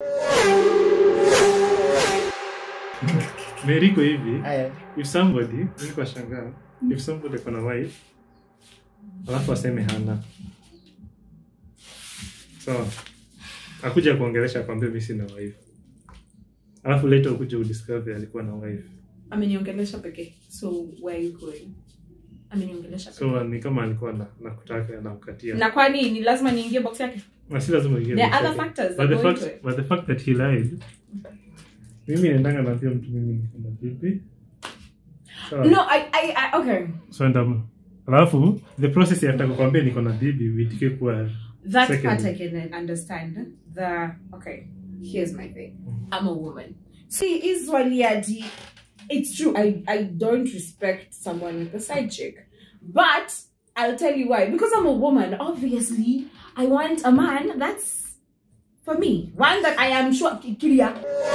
Meriko hivi. If somebody, niko shangaa, if somebody kona wife, alafu aseme hana. So, akuja kuongelesha kwambia mimi sina wife. Alafu later ukuje udiscover alikuwa na wife. Ameniongelesha pekee. So where are you going? Ameniongelesha. So ni kama alikuwa nakutaka na kukatia. Na kwani ni lazima niingie box yake? Si lazima ingie. There are other factors. But the fact that he lied. Mimi naendanga na pia mtu mimi niko na bibi. So, no, I okay. So alafu the process ya kukwambia niko na bibi uitike kwa that second. Part I can understand. Okay, here's my thing. I'm a woman. See, is waliadi. It's true. I don't respect someone with a side chick. But I'll tell you why. Because I'm a woman, obviously, I want a man that's for me. One that I am sure Kiria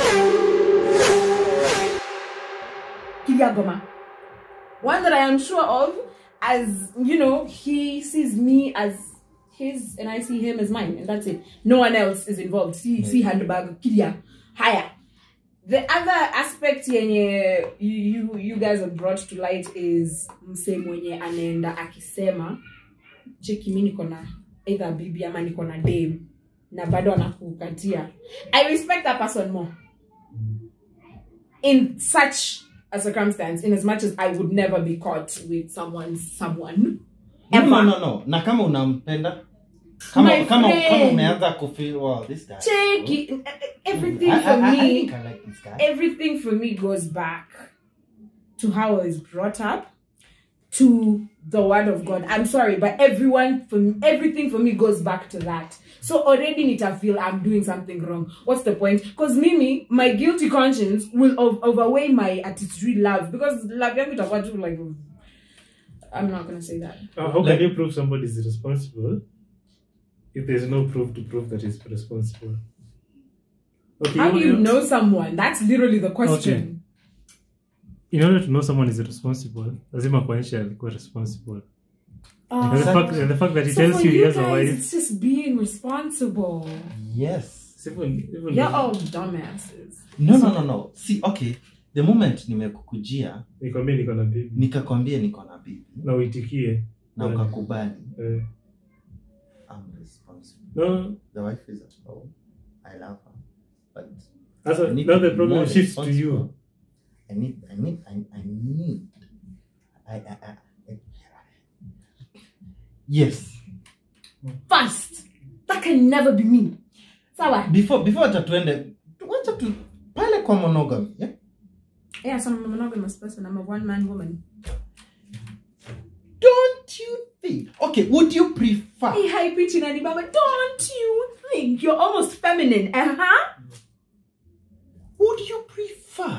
Goma. One that I am sure of, as you know, he sees me as his and I see him as mine, and that's it. No one else is involved. See handbag Kiria higher. The other aspect you guys have brought to light is mse mwenye anaenda akisema cheki mimi niko na either bibi ama niko na dame na bado anakukatia. I respect that person more in such a circumstance, in as much as I would never be caught with someone ever. No. Na kama unampenda kama umeanza kufeel wow this guy. Check everything for me. I think I like this guy. Everything for me goes back to how I was brought up, to the word of God. I'm sorry, but everything for me goes back to that. So already need to feel I'm doing something wrong. What's the point? Because Mimi, my guilty conscience will overweigh my attitude love. Because love young people like I'm not gonna say that. How can you prove somebody is responsible if there's no proof to prove that he's responsible? Okay, how do you know someone? That's literally the question. Okay. In order to know someone is responsible, lazima kuonyesha alikuwa responsible. And the fact that he tells you he has a wife, it's just being responsible. Yes. Even you're all dumbasses. No. See, okay. The moment nimekukujia, nikwambia niko na bibi. Nikakwambia niko na bibi. Na uitikie. Na ukakubali. I'm responsible. No. The wife is at home. I love her. But now the problem shifts to you. I need yes. Fast. That can never be me. Sawa. Before tatuende, wacha tu pale kwa monogamy, yeah? Yeah, so I'm a monogamous person. I'm a one-man woman. Don't you think? Okay, would you prefer? Hey, hi, preaching Annie Baba. Don't you think you're almost feminine? Would you prefer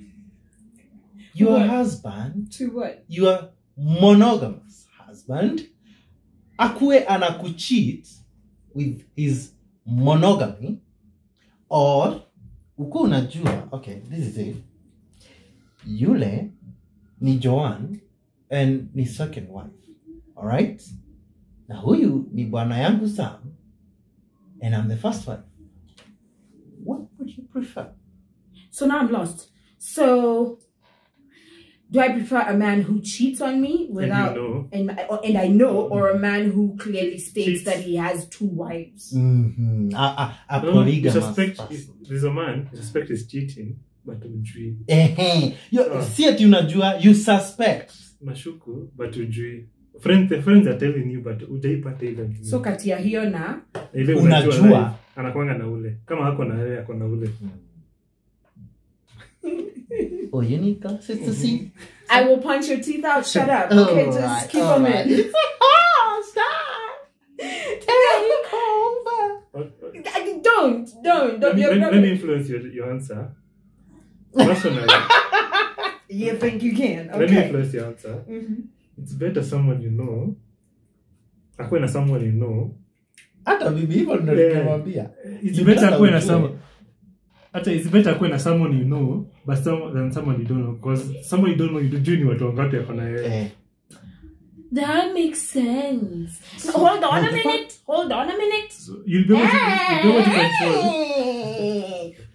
your husband to what? Your monogamous husband akue anakucheat with his monogamy, or uko unajua, okay, this is it. Yule ni Joan and ni second wife. All right? Na huyu ni bwana yangu Sam and I'm the first wife. What would you prefer? So now I'm lost. So do I prefer a man who cheats on me without and I know, or a man who clearly states that he has two wives? A polygamous person. There's a man, suspect is cheating, but ujui. See ati unajua, you suspect. Mashuku, but ujui. The friends are telling you, but ujaipata ile. So kati ya hiyo na unajua anakuanga na ule. Kama hako na yeye ako na ule. Oh, you need consistency. I will punch your teeth out. Shut up. Okay, just right, keep on it. Stop. Don't. Let me influence your answer. Personally. You think you can? Okay. Let me influence your answer. It's better someone you know. Akwe na someone you know. Hata bibi hivyo ndo nikamwambia. It's better akwe na someone. It's better akwe na someone you know, but than someone you don't know. Because someone you don't know, you do ni watu wangapi yako na yeye. That makes sense. So, hold on a minute. So you'll be able to control.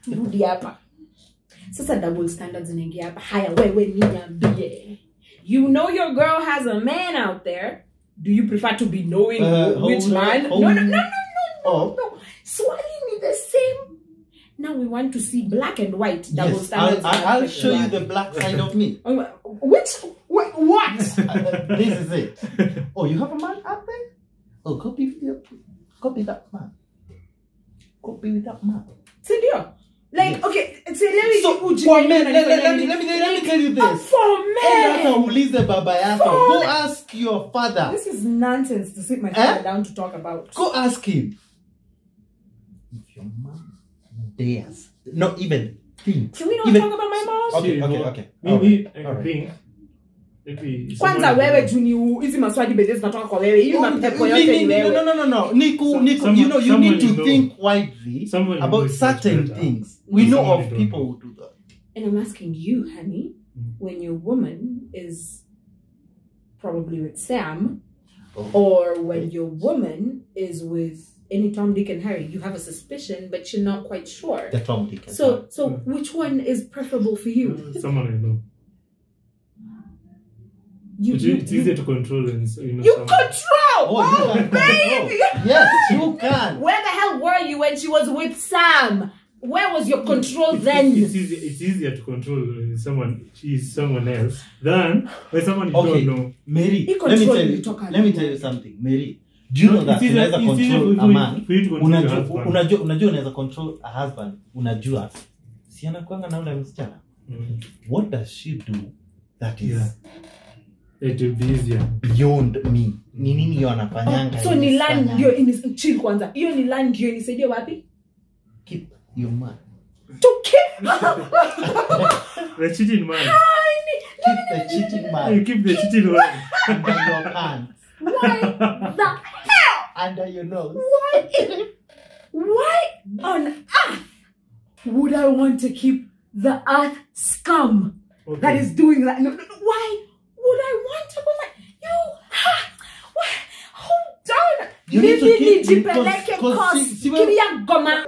turudi hapa sasa double standards inaingia hapa haya wewe niambie you know your girl has a man out there do you prefer to be knowing which man no swali ni the same now we want to see black and white double standards I'll show you the black side of me. what This is it. Oh, you have a man out there? Oh, copy that man. Copy with that man. Sindio? Like, okay, So, for men, let me tell you this. For men! Go ask your father. This is nonsense to sit my father down to talk about. Go ask him. If your mom dares, not even think. Can we not talk about my mom? Okay. I think maybe kwanza wewe juni hizi maswali beze zinatoka kwa wewe hiyo mapepo yote ni wewe no Niku you need to think widely about certain things we know of people who do that and I'm asking you honey when your woman is probably with Sam or when your woman is with any Tom, Dick and Harry you have a suspicion but you're not quite sure the Tom, Dick and Harry so which one is preferable for you someone I know it's easier to control and you control! Oh, you can baby! Control. Yes, you can. Where the hell were you when she was with Sam? Where was your control then? It's easier to control someone else than when someone you don't know. Mary, let me tell you something. Mary, do you know that unaweza control a man? Unajua unaweza control a husband. Unajua si anakuanga na ule msichana. What does she do that is it will be easier beyond me? Ni nini hiyo anafanyanga? So ni land ndio chill kwanza. Hiyo ni land ndio inisaidie wapi? Keep your man. To keep the cheating man. Keep the cheating man. You keep the cheating man under your pants. Why the hell? Under your nose. Why on earth would I want to keep the earth scum that is doing that? No, why would I want to go like hold on. You need to keep nijipeleke course. Kiria goma.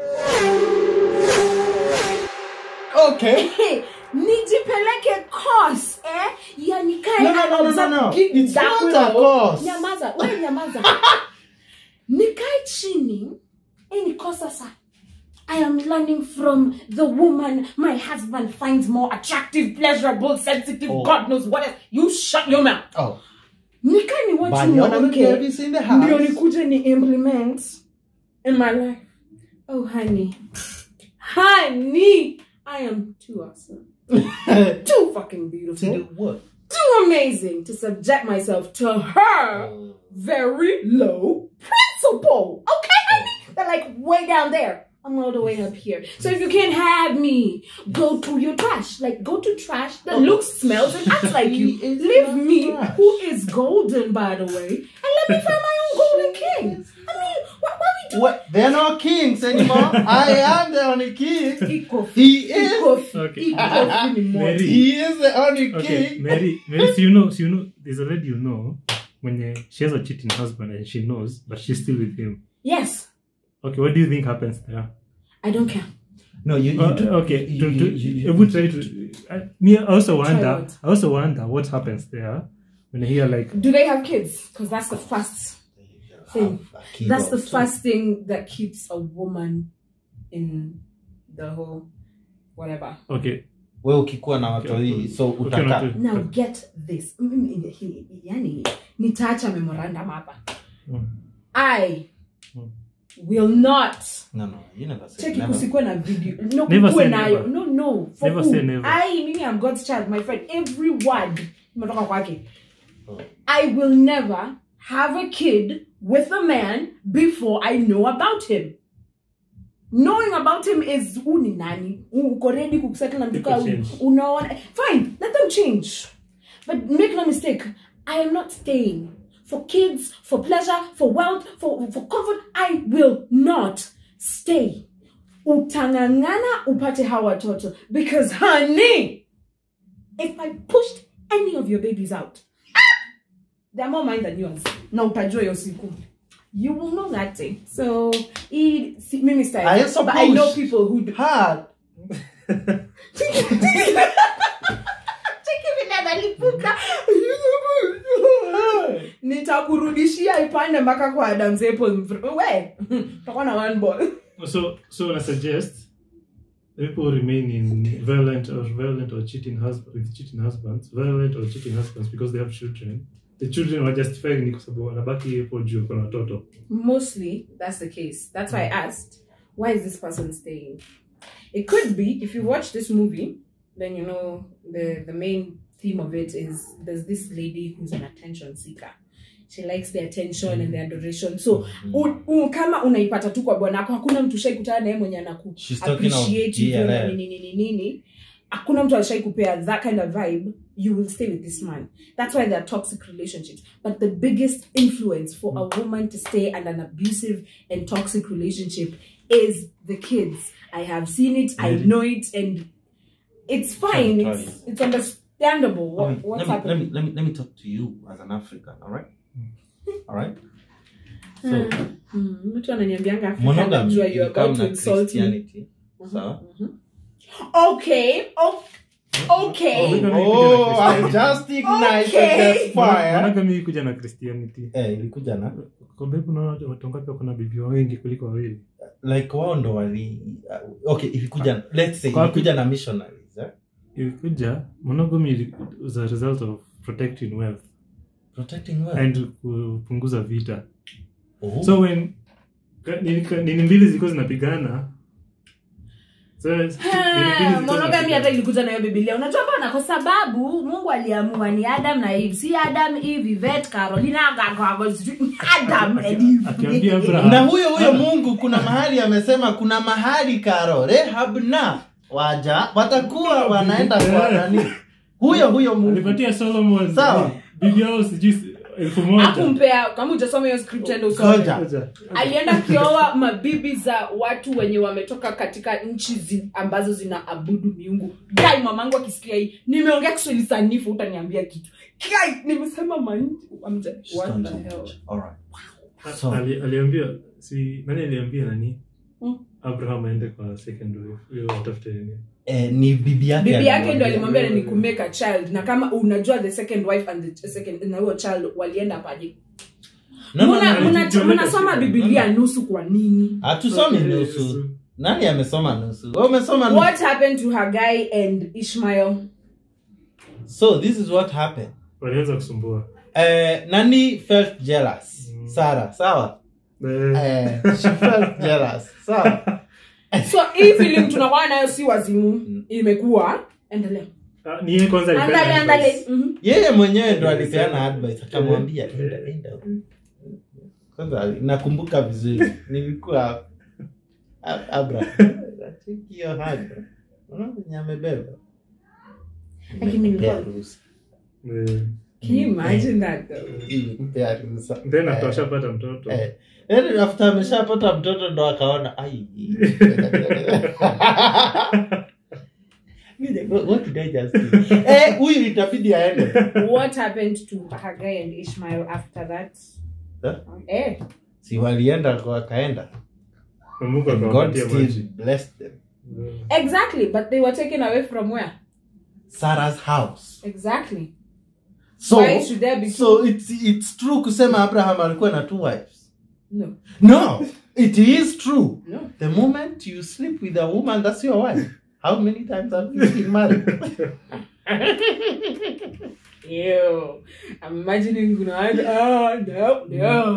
Okay. Nijipeleke course, Yani kai no. It's not a course. Nyamaza. Nikai chini. Any course sasa. I am learning from the woman my husband finds more attractive, pleasurable, sensitive, God knows what else. You shut your mouth. Oh. Nikani what you want to ndio nikuje ni implement in my life. Oh honey, I am too awesome. Too fucking beautiful. To do what? Too amazing to subject myself to her very low principle. Okay, honey? They're like way down there. I'm all the way up here. So if you can't have me, go to your trash. Like, go to trash that looks, smells, and acts like you. Leave me, who is golden, by the way, and let me find my own golden king. I mean, what we do? What? They're not kings anymore. I am the only king. He is. Okay. Mary. He is the only king. Mary, so you know, there's a lady you know, when she has a cheating husband and she knows, but she's still with him. Yes. Okay, what do you think happens there? I don't care. No, you okay. I would try to. I also wonder what happens there when I hear like. Do they have kids? Because that's the first thing. That's the first thing that keeps a woman in the whole whatever. Okay. Wewe ukikuwa na watoi so utaka. Now get this. Yani nitaacha memorandum hapa. I will not. No, you never say check never. Kusikwe na video. No, never say never. No. For never who? Say never. I'm God's child, my friend. Every word. I will never have a kid with a man before I know about him. Knowing about him is uni nani. Uko ready kukusettle na mtuka unaona. Fine, let them change. But make no mistake, I am not staying. For kids, for pleasure, for wealth, for comfort, I will not stay. Utangangana upate hawa toto. Because honey, if I pushed any of your babies out, they're more mine than yours. Na utajua yo siku. You will know that thing. So, mimi style. I suppose. But I know people who do. Cheki vile analipuka. Nitakurudishia ipande mpaka kwa Adam's apple. We, tutakuwa na one ball. So I suggest people remain in violent or cheating husbands, violent or cheating husbands because they have children. The children are justifying kwa sababu wanabaki hapo juu kwa watoto. Mostly, that's the case. That's why I asked, why is this person staying? It could be, if you watch this movie, then you know the main theme of it is there's this lady who's an attention seeker. She likes the attention and the adoration. So, kama unaipata tu kwa bwanako, hakuna mtu shaikutana naye mwenye anaku appreciate you nini. Hakuna mtu ashaikupea that kind of vibe. You will stay with this man. That's why there are toxic relationships. But the biggest influence for a woman to stay in an abusive and toxic relationship is the kids. I have seen it, I know it, and it's fine. It's understandable what's happening. Let me talk to you as an African, all right? All right? So, monogamy you're about to insult Christianity. So, okay. Oh, I just ignited the fire. Monogamy ilikuja na Christianity. Ilikuja na. Kwa sababu na watu ngapi wako na bibi wengi kuliko wawili? Like wao ndo wali okay, ilikuja let's say ilikuja na missionaries, Ilikuja monogamy is a result of protecting wealth and kupunguza vita. So when nini mbili zilikuwa zinapigana, monogamy hata ilikuja na hiyo Biblia. Unajua bana, kwa sababu Mungu aliamua ni Adam na Eve. Si Adam, Eve, Yvette, Carolina, Adam and Eve. Akiambia Abraham. Na huyo Mungu kuna mahali amesema kuna mahali Karo, Rehab na waja watakuwa wanaenda kwa nani? Huyo Mungu. Alipatia Solomon. Sawa. Biblia sijui 1000. Akumpea kama hujasoma hiyo scripture ndio usome. Alienda kioa mabibi za watu wenye wametoka katika nchi ambazo zinaabudu miungu. Guy, mamangu akisikia hii, nimeongea Kiswahili sanifu, utaniambia kitu. Guy, nimesema manji. What the hell? All right. So aliambia nani aliambia nani? Abraham aende kwa second wife. Hiyo atafute nini? Ni bibi yake ndo alimwambia ni ku make a child. Na kama unajua the second wife and the second na huyo child walienda paje? Mnasoma Biblia nusu kwa nini? Hatusomi nusu. Nani amesoma nusu? Wewe umesoma nusu. What happened to Hagai and Ishmael? So this is what happened. Walianza kusumbua. Nani felt jealous? Sarah, sawa? She felt jealous. Sawa? So hii feeling tunakuwa nayo si wazimu, imekuwa endelea. Ni yeye kwanza alipeana. Yeye mwenyewe ndo alipeana advice, akamwambia enda. Kwanza nakumbuka vizuri. Nilikuwa Abraham. Hiyo haja. Unaona nyamebeba. Lakini can you imagine that though? Then after ashapata mtoto. After ameshapata mtoto ndo akaona ai. What did I just do? Huyu itabidi aende. What happened to Hagai and Ishmael after that? Si walienda kwa kaenda. God still blessed them. Exactly, but they were taken away from where? Sarah's house. Exactly. So, why should there be it's true kusema Abraham alikuwa na 2 wives. No, it is true. No. The moment you sleep with a woman, that's your wife. How many times have you been married? Ew. I'm imagining no.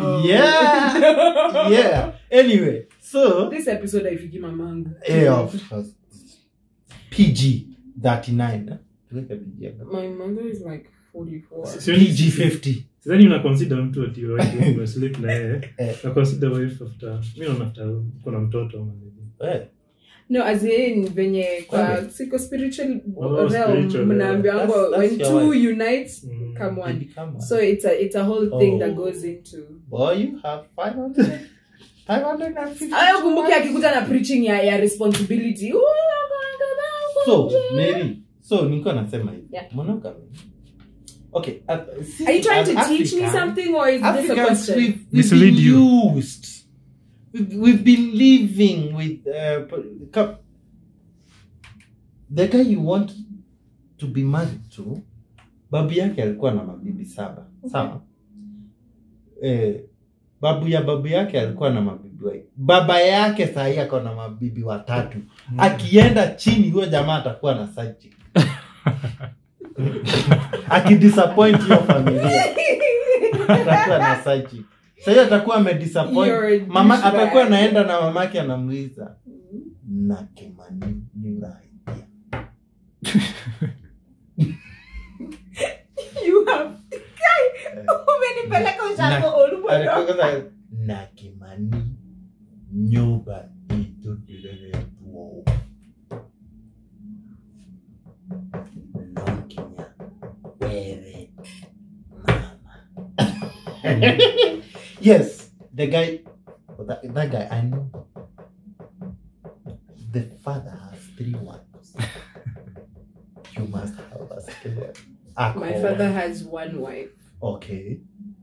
Yeah. Anyway, so this episode I fiki mamangu. Of course. PG-39. My mother is like 44. PG-50. Sidhani una consider mtu ati wewe sleep na yeye. Na consider wife after. Mimi naona after kuna mtoto mimi. No, as in venye kwa siko spiritual realm mnaambiango when two unite come one. So it's a whole thing that goes into. Boy, you have 550. Ayo kumbuki akikuja na preaching ya responsibility. So, Mary, niko nasema hivi. Monogamy. Okay, are you trying to teach me something or is this a question? We've been living with the guy you want to be married to, babu yake alikuwa na mabibi 7. Sawa? Babu yake alikuwa na mabibi 8. Baba yake sahi ako na mabibi 3. Akienda chini huyo jamaa atakuwa na side chick. Akidisappoint hiyo familia. Atakuwa na side chick. Sasa atakuwa amedisappoint. Mama atakuwa anaenda na mamake anamuuliza. Na Kimani ni right. You have umenipeleka ushago olubo. Na Kimani nyoba ito dilele tuo. Nokinya wewe mama. Yes, the guy, that guy I know. The father has 3 wives. You must have a second wife. My father has 1 wife. Okay.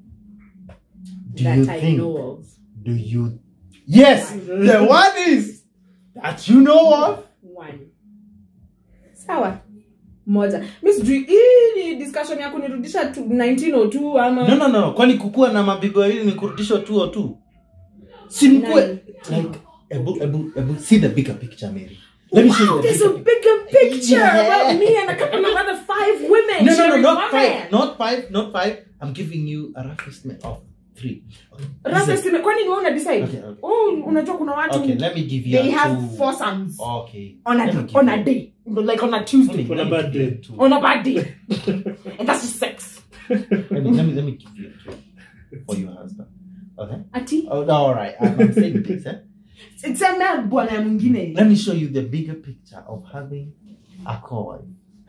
That I know of. Do you? Yes, the one is that you know of. 1. Sawa. Moja. Miss Dri, hii discussion ya kunirudisha to 1902 ama No. Kwani kukua na mabibi wawili ni kurudishwa 202? Si mkue like ebu see the bigger picture, Mary. Let me show you there's a bigger picture about me and a couple of other 5 women. No, not 5. Not 5. I'm giving you a rough estimate of 3. Okay. Rough estimate. Kwani ni wewe una decide? Okay. Oh, unajua kuna watu. Okay, let me give you they have 2. 4 sons. Okay. On a day. Like on a Tuesday. On a bad day. On a bad day. And that's just 6. Let me give you 2 for your husband. Okay? Ati? Oh, all right. I'm saying this, eh? It's a man bwana ya mwingine. Let me show you the bigger picture of having a co-wife.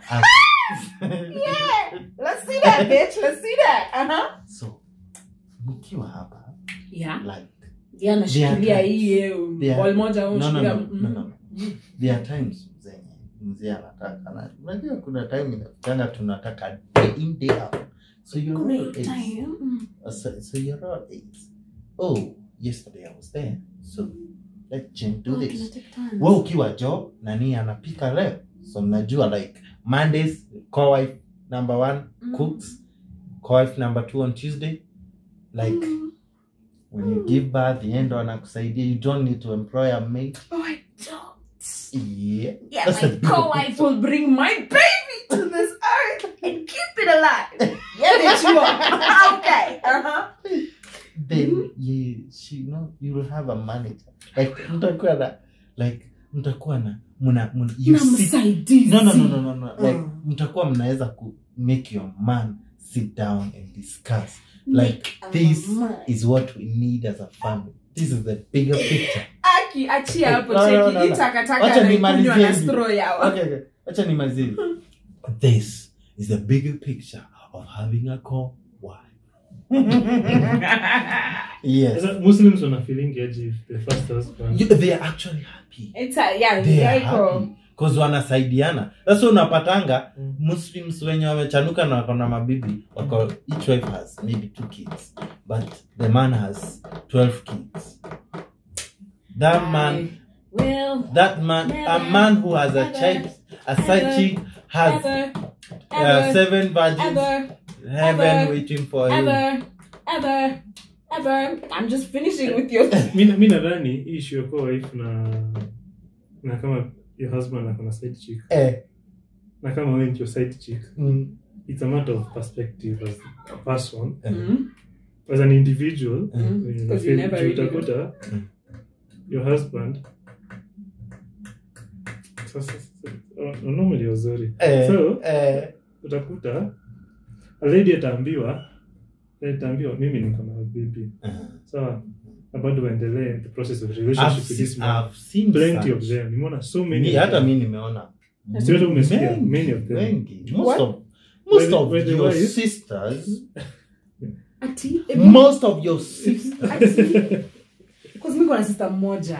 Yeah. Let's see that, bitch. Let's see that. So, mkiwa hapa. Yeah. Like. Yeah, nashikilia hii ball moja au shikilia. No. There are times mzee anataka na unajua kuna time inafikanga tunataka day in day out. So you're all time. So you're all 8. Oh, yesterday I was there. So let's do this. Wewe ukiwa job nani anapika leo? So mnajua like Mondays co-wife number 1 cooks, co-wife number 2 on Tuesday. Like when you give birth, the end anakusaidia. You don't need to employ a maid. Oh, I don't. Yeah. Yeah, my co-wife will bring my baby to this earth and keep it alive. Yeah, bitch, you are. Okay. Then you will have a manager. Like mtakuwa na you sit. No. Like mtakuwa mnaweza ku make your man sit down and discuss. Like this is what we need as a family. This is the bigger picture. Achia hapo cheki itakataka na kunywa na straw yao. Okay. Acha nimalizie. This is the bigger picture of having a co-wife. Yes. Muslims wana feeling edgy if the first husband. They are actually happy. It's they are happy. Because wanasaidiana. Sasa unapatanga Muslims wenye wamechanuka na wako na mabibi wako each wife has maybe 2 kids but the man has 12 kids. A man who has a child, a side chick has 7 virgins heaven waiting for him. Ever. I'm just finishing with your. Mimi nadhani issue yako wife na kama your husband akona side chick. Na kama wewe ndio side chick. It's a matter of perspective as a person. As an individual, because you never really your husband. Normally sorry. So utakuta a lady ataambiwa mimi niko na baby. So about to endelea the process of relationship with this man. I've seen plenty of them. Nimeona so many. Hata mimi nimeona. Sio umesikia many of them. Most of your sisters. Most of your sisters. Because me got a sister moja.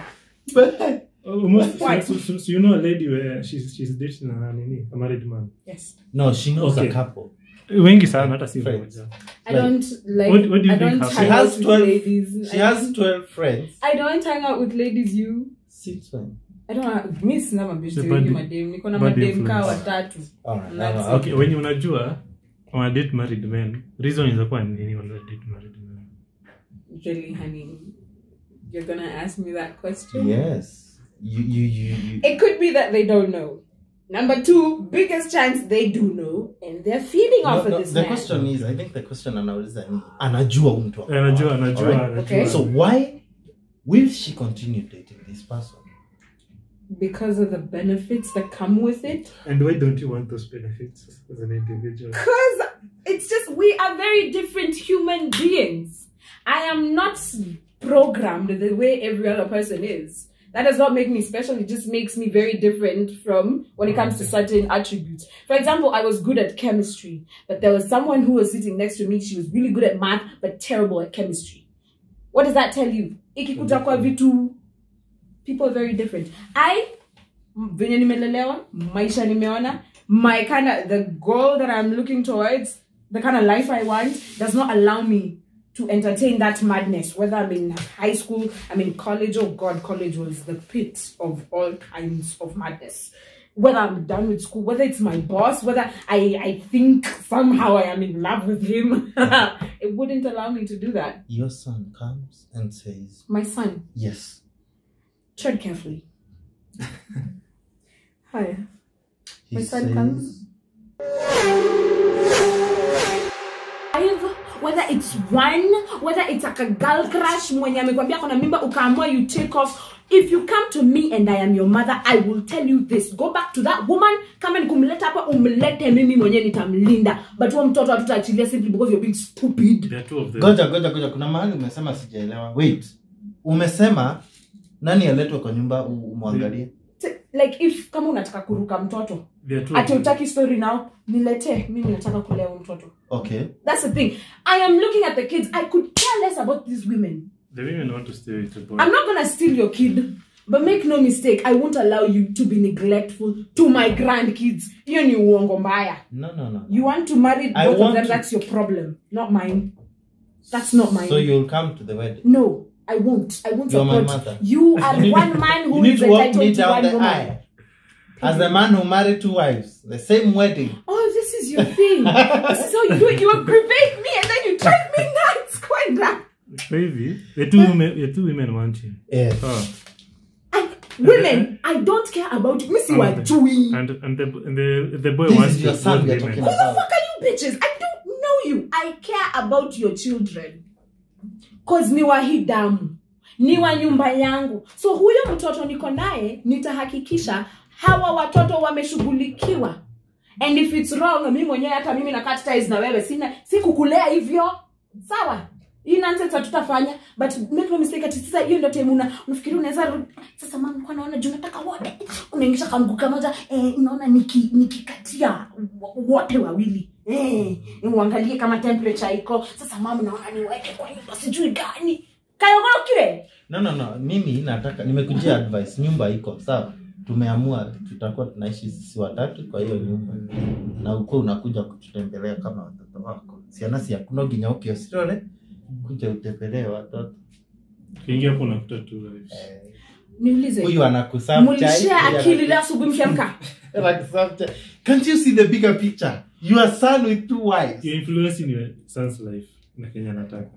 So you know a lady where she's dating a married man. Yes. No, she knows a couple. Wengi sana hata si moja. I don't like. What do you I don't think hang out with 12 ladies. She has 12 friends. I don't hang out with ladies. You. 6 friends. I don't miss na mabeshte So wengi bad- madem. Niko na bad madem kaa influence. watatu. Alright, That's alright. Okay, when unajua wana date married men, reason is kwa nini wana date married men? Really, honey. You're gonna ask me that question? Yes. You. It could be that they don't know. Number 2, biggest chance they do know, and they're feeding off of this The man. question is, I think the question anauliza ni anajua huyu mtu. Anajua. Alright. Okay. So why will she continue dating this person? Because of the benefits that come with it. And why don't you want those benefits as an individual? Because it's just, we are very different human beings. I am not programmed the way every other person is. That does not make me special. It just makes me very different from when it comes to certain attributes. For example, I was good at chemistry, but there was someone who was sitting next to me. She was really good at math, but terrible at chemistry. What does that tell you? Ikikuja kwa vitu, people are very different. Venye nimelelewa, maisha nimeona, my kind of, the goal that I'm looking towards, the kind of life I want, does not allow me to entertain that madness. Whether I'm in high school, I'm in college, oh God, college was the pit of all kinds of madness. Whether I'm done with school, whether it's my boss, whether I think somehow I am in love with him, it wouldn't allow me to do that. Your son comes and says, My son, yes. tread carefully. Hi. He My son says, comes. Whether it's one, whether it's like a girl crush, mwenye amekwambia kuna mimba ukaamua, you take off. If you come to me and I am your mother, I will tell you this. Go back to that woman. Kama nikumleta hapa, umlete mimi mwenye nitamlinda. But huo mtoto hatutaachilia simply because you're being stupid. There are 2 of them. Goja. Kuna mahali umesema sijaelewa. Wait. Umesema nani aletwe kwa nyumba umwangalie? Like if kama unataka kuruka mtoto, There are 2 of ati them. utaki story now, nilete mimi nataka kulea huyo mtoto. Okay. That's the thing. I am looking at the kids. I could care less about these women. The women want to stay with the boy. I'm not gonna steal your kid, but make no mistake, I won't allow you to be neglectful to my grandkids. Hiyo ni uongo mbaya. No. You want to marry I both of want them, to- that's your problem, not mine. That's not mine. So you'll come to the wedding. No, I won't. I won't You're my support. mother. You are one man You who need is to walk me entitled to down one the woman. aisle. As the man who married 2 wives, the same wedding. Oh, this is your thing. This is how you do it. You aggravate me and then you drive me nuts. Quite Maybe the 2 women want him. Yes. Oh. women, I don't care about Missy Wajui. And the boy This wants is your to son own we are women. talking Who the about. fuck are you bitches? I don't know you. I care about your children. Cause ni wa hii damu. Ni wa nyumba yangu. So huyo mtoto niko naye, nitahakikisha hawa watoto wameshughulikiwa. And if it's wrong, mimi mwenyewe hata mimi na cut ties na wewe si kukulea hivyo. Sawa? Hii nonsense tutafanya, but make no mistake, ati sasa hiyo ndio time unafikiri unaweza sasa mama kwa naona juu nataka wote. Unaingisha kanguka moja, unaona nikikatia wote wawili. Uangalie kama temperature iko. Sasa mama naona niweke kwa nyumba sijui gani. Kayogoro kile. No. Mimi nataka nimekujia advice. Nyumba iko sawa. Tumeamua tutakuwa tunaishi sisi watatu kwa hiyo nyumba. Na uko unakuja kututembelea kama watoto wako. Sianasi ya kunogi nyauki osirole. Kuja utembelee watoto. Kiingia hapo unakuta 2 wives. Niulize. Huyu anakuserve chai. Mulishia akili la asubuhi mkiamka. Can't you see the bigger picture? Your son with 2 wives. You're influencing your son's life. Na Kenya nataka.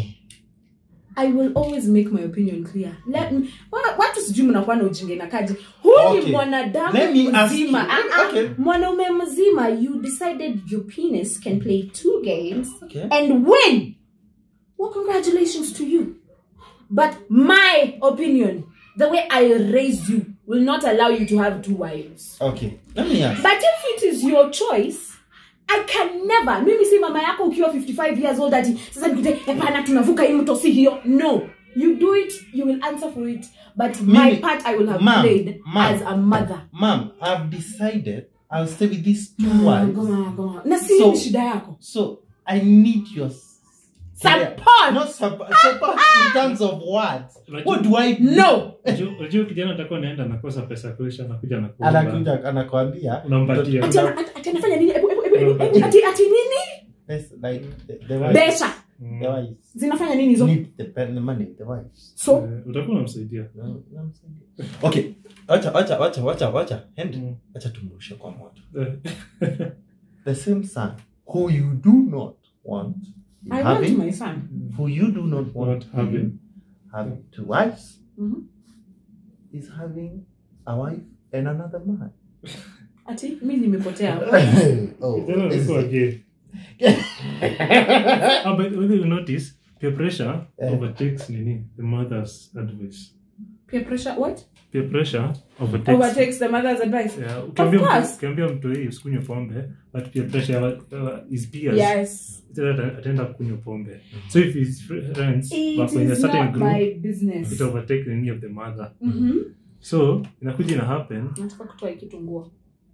I will always make my opinion clear. Let me. Watu sijui mnakuwa na ujinga na kaji. Huyu ni mwanadamu mzima. Okay. Mwanaume mzima, you decided your penis can play 2 games and win. Well, congratulations to you. But my opinion, the way I raised you, will not allow you to have 2 wives. Okay. Let me ask. But if it is your choice, I can never. Mimi si mama yako ukiwa 55 years old ati sasa nikute hapana tunavuka hii mto si hiyo. No. You do it, you will answer for it. But my part I will have played as a mother. Mom, I've decided I'll stay with these 2 wives. Go on. Na si ni shida yako. So, I need your support. Not support in terms of what? What do I do? No. Unajua kijana atakuwa anaenda nakosa pesa kuisha anakuja na kuomba. Anakuja anakuambia unampatia. Ati anafanya nini? Ati nini? Yes, like the Besha. The wives Zinafanya nini hizo? need the money, the wives. So, Utakuwa unamsaidia. Okay, acha. Acha tumrushe kwa moto. The same son who you do not want I want my son. who you do not want having two wives is having a wife and another man. Ati mimi nimepotea. Oh, Tena ulikuwa gay. But when you notice, peer pressure overtakes the mother's advice. Peer pressure what? Peer pressure Overtakes the mother's advice. Yeah, Of course. ukiambia mtu hii usikunywe pombe, but peer pressure is peers. Yes. Ataenda kunywa pombe. So if his friends It were in a is certain not group, my business. it overtake the need of the mother. So inakuja ina happen. Nataka kutoa kitunguu.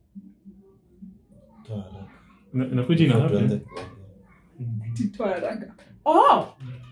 Inakuja ina happen. Titoa haraka. Oh.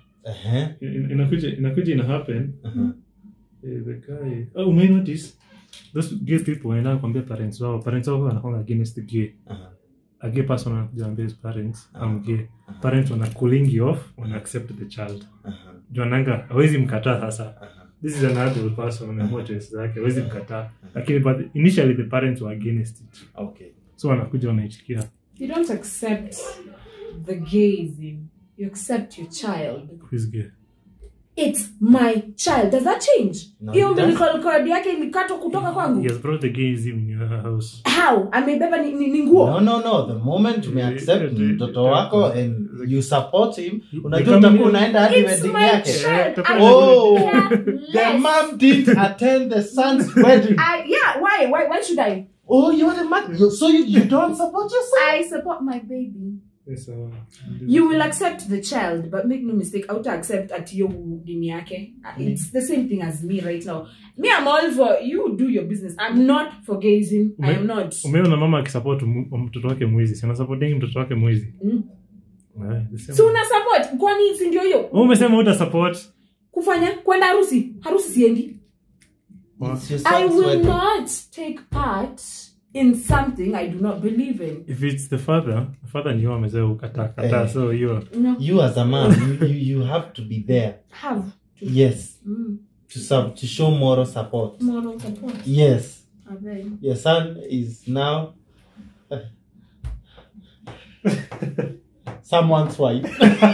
Inakuja ina happen. The guy. Oh, may notice those gay people wanaenda kuambia parents wao wanakuwa against the gay. A gay person anakuambia his parents, I'm gay. Parents wana cooling you off, wana accept the child. Joananga hawezi mkataa sasa. This is an adult person on the choice zake, hawezi mkataa. Lakini but initially the parents were against it. Okay. So wanakuja wanaichikia. You don't accept the gayism. You accept your child. Who is gay? It's my child. Does that change? No, Hiyo it doesn't. umbilical cord yake ilikatwa kutoka kwangu. He has brought the gayism in your house. How? Amebeba ni nguo. No. The moment you accept mtoto wako and you support him, unajua Become- utakuwa unaenda hadi It's wedding my yake. child. I Oh, care the less. mom didn't attend the son's wedding. Yeah, why should I? Oh, you're the man. So you don't support your son? I support my baby. Yes, You will accept the child, but make no mistake, I would accept at your dini yake. It's the same thing as me right now. Me, I'm all for you do your business. I'm not for gazing. I am not. Umeona mama akisupport mtoto wake mwizi. Si anasupporting mtoto wake mwizi. So una support kwani si ndio hiyo? Wewe umesema uta support. Kufanya kwenda harusi siendi. It's your I son's will wedding. not take part in something I do not believe in. If it's the father ni yeye amezaa ukata. So you No. You as a man, you have to be there. Have to. Yes. To show moral support. Moral support. Yes. Okay. Your son is now someone's wife.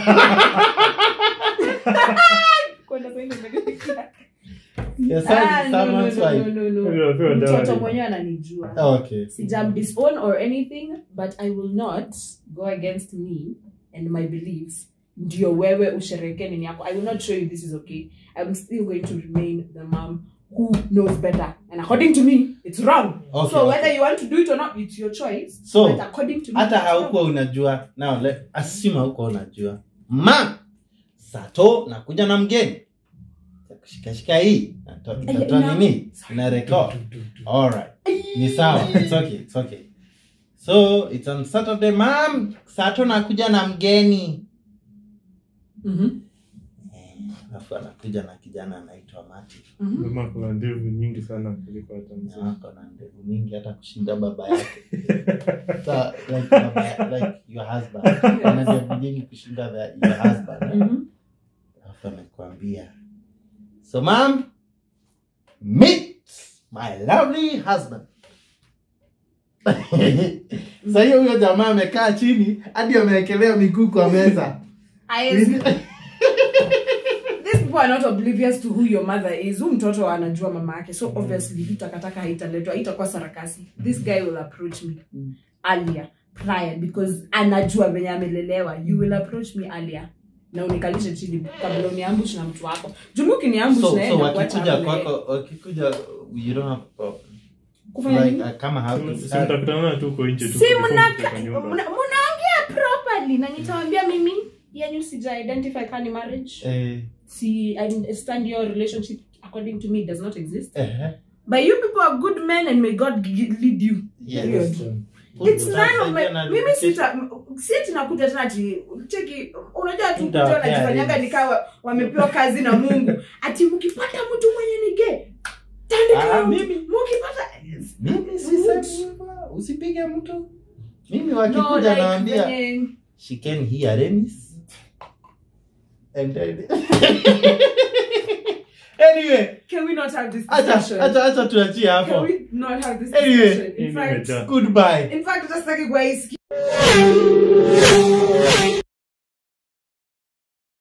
Kwenda sasa hivi. Your son is someone's wife. No. Mtoto mwenyewe ananijua. Okay. Sijam disown or anything, but I will not go against me and my beliefs. Ndio wewe ushereke nini yako. I will not show you this is okay. I'm still going to remain the mom who knows better. And according to me, it's wrong. Okay, So whether okay. you want to do it or not, it's your choice. So, but according to me, hata it's wrong. hauko unajua. Now, assume hauko unajua. Ma, Sato nakuja na mgeni. Shika hii. Natoa nini? Na record. Alright. Ni sawa. It's okay. So, it's on Saturday. Mom, Sato nakuja na mgeni. Alafu anakuja na kijana anaitwa Mati. mama kuna ndevu nyingi sana kuliko hata mzee. Ako na ndevu mingi hata kushinda baba yake. So, like your husband. Ana ndevu nyingi kushinda your husband. Alafu anakuambia, so mom, meet my lovely husband. Sasa huyo jamaa amekaa chini hadi amewekelea miguu kwa meza. These people are not oblivious to who your mother is. Huyu mtoto anajua mama yake. So obviously takataka haitaletwa, itakuwa sarakasi. This guy will approach me earlier, prior, because anajua venye amelelewa. You will approach me earlier. Na unikalishe chini kabla uniambush na mtu wako. Jumuki ni ambush na yeye na kuacha. Wakikuja kwako, wakikuja you don't have problem. Kufanya nini? Kama how Mtakutana tu huko nje tu. Si mnaongea properly na nitawaambia mimi yani sija identify kani marriage. See, I stand your relationship according to me does not exist. But you people are good men and may God lead you. yes. It's none of my mimi sita nakuja tena ati cheki unajua tu kuja najifanyanga nikawa wamepewa kazi na Mungu ati mkipata mtu mwenye ni gay tandika mimi mkipata mimi sisema usipige mtu. Mimi wakikuja naambia shikeni hii aremis And then anyway, Can we not have this discussion? acha tuachie Can hapo. we not have this Anyway, discussion? In fact, Goodbye. just like a guy.